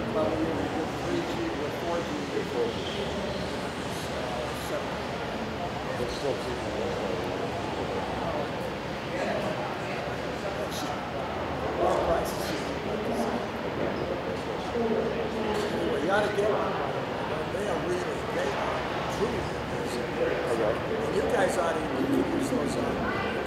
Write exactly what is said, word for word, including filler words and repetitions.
Well, we with three G, with four G, with four G. Uh, seven. It's still keeping it. All prices. Anyway, you ought to get one. They are really, they are truly amazing. Okay. And you guys ought to use those on.